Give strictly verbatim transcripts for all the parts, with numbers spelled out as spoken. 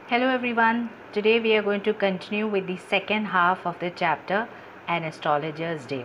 Hello everyone. Today we are going to continue with the second half of the chapter An Astrologer's Day.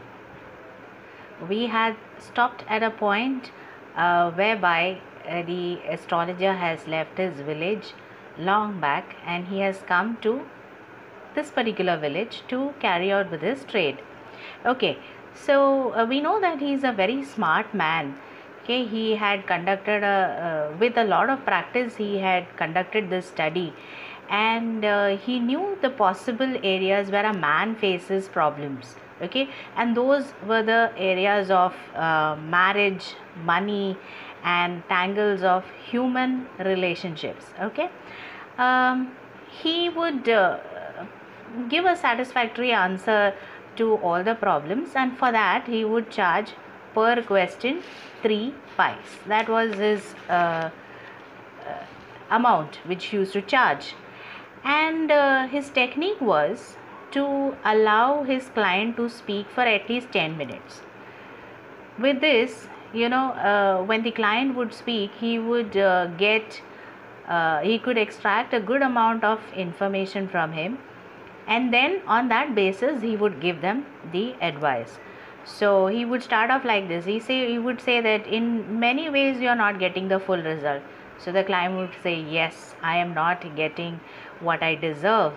We had stopped at a point uh, whereby uh, the astrologer has left his village long back and he has come to this particular village to carry out with his trade. Okay, so uh, we know that he is a very smart man. Okay, he had conducted a uh, with a lot of practice. He had conducted this study, and uh, he knew the possible areas where a man faces problems. Okay, and those were the areas of uh, marriage, money, and tangles of human relationships. Okay, um, he would uh, give a satisfactory answer to all the problems, and for that he would charge per question three pies. That was his uh, uh, amount which he used to charge, and uh, his technique was to allow his client to speak for at least ten minutes. With this, you know, uh, when the client would speak, he would uh, get uh, he could extract a good amount of information from him, and then on that basis he would give them the advice. So he would start off like this. He say he would say that in many ways you are not getting the full result. So the client would say, yes, I am not getting what I deserve.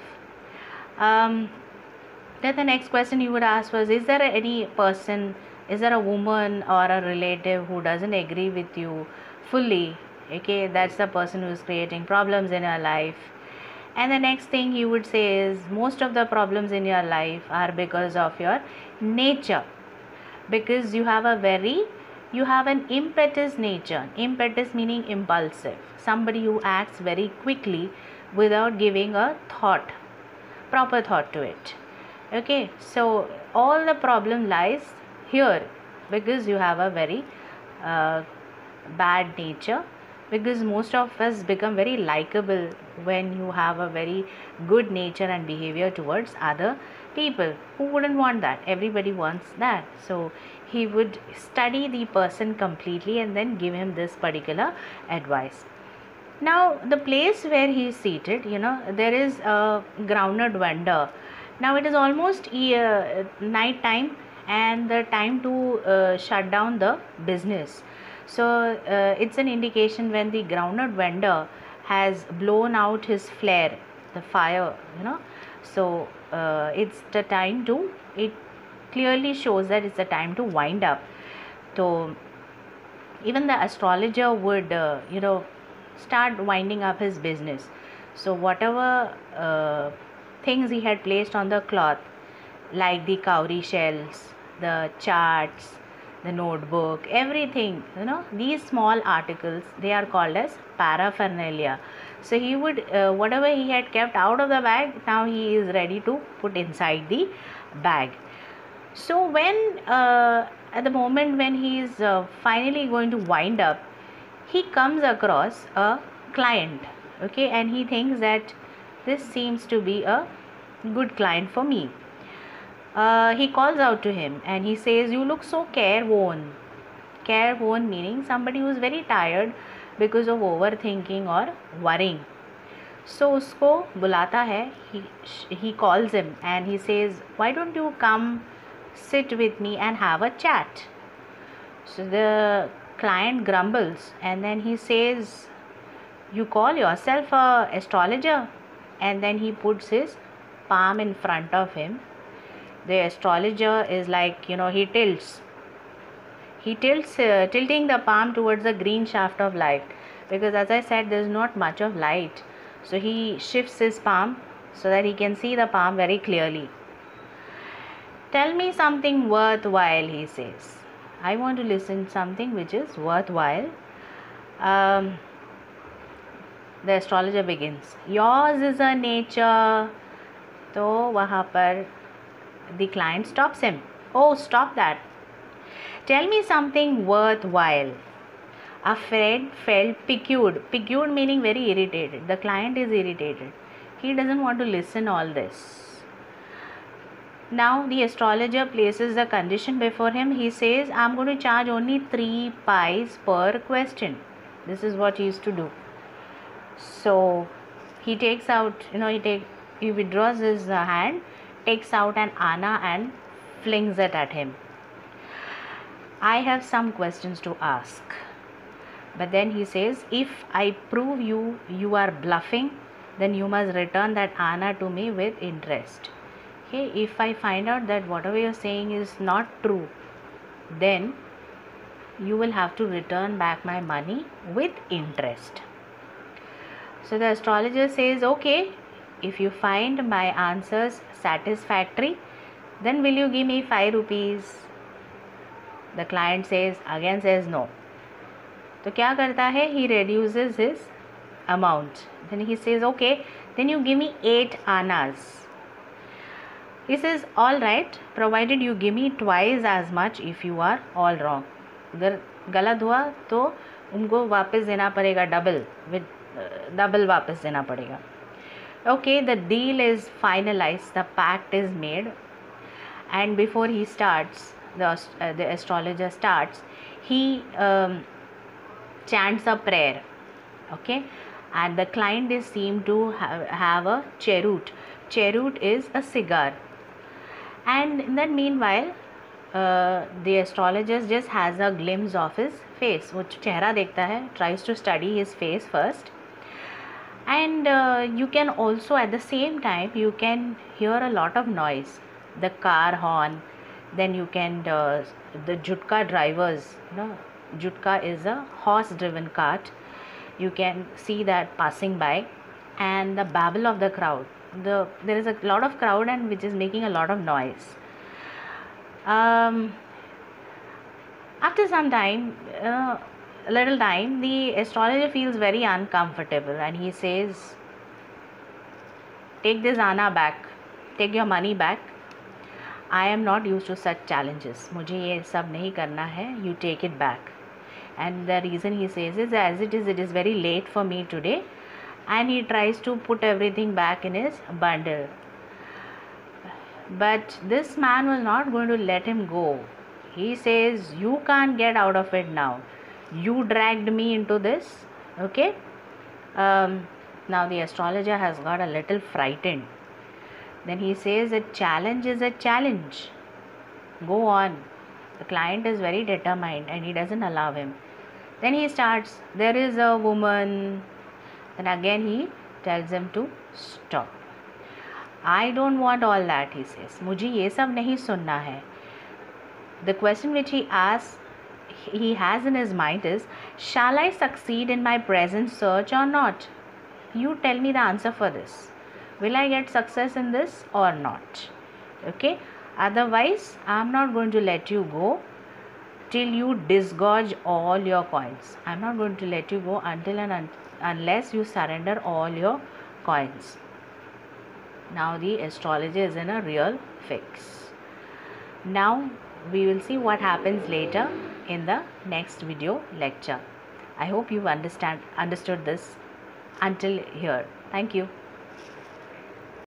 Um, then the next question he would ask was, is there any person, is there a woman or a relative who doesn't agree with you fully? Okay, that's the person who is creating problems in your life. And the next thing he would say is, most of the problems in your life are because of your nature, because you have a very you have an impetus nature. Impetus meaning impulsive, somebody who acts very quickly without giving a thought, proper thought to it. Okay, so all the problem lies here, because you have a very uh, bad nature, because most of us become very likable when you have a very good nature and behavior towards other people. Who wouldn't want that? Everybody wants that. So he would study the person completely and then give him this particular advice. Now the place where he is seated, you know, there is a groundnut vendor. Now it is almost uh, night time and the time to uh, shut down the business. So uh, it's an indication when the groundnut vendor has blown out his flare, the fire, you know. So uh, it's the time to, it clearly shows that it's the time to wind up. So even the astrologer would, uh, you know, start winding up his business. So whatever uh, things he had placed on the cloth, like the cowrie shells, the charts, the notebook, everything, you know, these small articles, they are called as paraphernalia. So he would uh, whatever he had kept out of the bag, now he is ready to put inside the bag. So when uh, at the moment when he is uh, finally going to wind up, he comes across a client. Okay, and he thinks that this seems to be a good client for me. Uh, he calls out to him and he says, you look so careworn. Careworn meaning somebody who is very tired because of overthinking or worrying. So usko bulata hai, he, he calls him and he says, why don't you come sit with me and have a chat? So the client grumbles and then he says, you call yourself a astrologer? And then he puts his palm in front of him. The astrologer is like, you know, he tilts. He tilts, uh, tilting the palm towards the green shaft of light, because as I said, there is not much of light. So he shifts his palm so that he can see the palm very clearly. Tell me something worthwhile, he says. I want to listen something which is worthwhile. Um, the astrologer begins. Yours is a nature. तो वहाँ पर the client stops him. Oh, stop that. Tell me something worthwhile. A friend felt piqued. Piqued meaning very irritated. The client is irritated. He doesn't want to listen all this. Now the astrologer places the condition before him. He says, I'm going to charge only three pies per question. This is what he used to do. So he takes out, you know, he take he withdraws his uh, hand, takes out an anna and flings it at him. I have some questions to ask. But then he says, if I prove you you are bluffing, then you must return that anna to me with interest. Okay, if I find out that whatever you're saying is not true, then you will have to return back my money with interest. So the astrologer says, okay, if you find my answers satisfactory, then will you give me five rupees? The client says, again says no. तो क्या करता है? He reduces his amount. Then he says, okay, then you give me eight annas. He says, all right, provided you give me twice as much if you are all wrong. अगर गलत हुआ तो उनको वापस देना पड़ेगा डबल, विद डबल वापस देना पड़ेगा. Okay, the deal is finalized, the pact is made, and before he starts, the uh, the astrologer starts, he um, chants a prayer. Okay, and the client is seen to have, have a cheroot. Cheroot is a cigar, and in that meanwhile, uh, the astrologer just has a glimpse of his face. वो चेहरा देखता है, tries to study his face first, and uh, you can also at the same time you can hear a lot of noise, the car horn. Then you can uh, the jutka drivers, you know, jutka is a horse driven cart. You can see that passing by, and the babble of the crowd. The there is a lot of crowd and which is making a lot of noise. Um, after some time, uh, a little time, the astrologer feels very uncomfortable and he says, take this anna back, take your money back. I am not used to such challenges. मुझे ये सब नहीं करना है. You take it back. And the reason he says is, as it is, it is very late for me today. And he tries to put everything back in his bundle. But this man was not going to let him go. He says, you can't get out of it now. You dragged me into this. Okay. Um, now the astrologer has got a little frightened. Then he says, a challenge is a challenge. Go on. The client is very determined and he doesn't allow him. Then he starts, there is a woman. Then again he tells him to stop. I don't want all that, he says. मुझे ये सब नहीं सुनना है. The question which he asks, he has in his mind is, shall I succeed in my present search or not? You tell me the answer for this. Will I get success in this or not? Okay. Otherwise, I am not going to let you go till you disgorge all your coins. I am not going to let you go until and un- unless you surrender all your coins. Now the astrologer is in a real fix. Now we will see what happens later in the next video lecture. I hope you understand understood this until here. Thank you.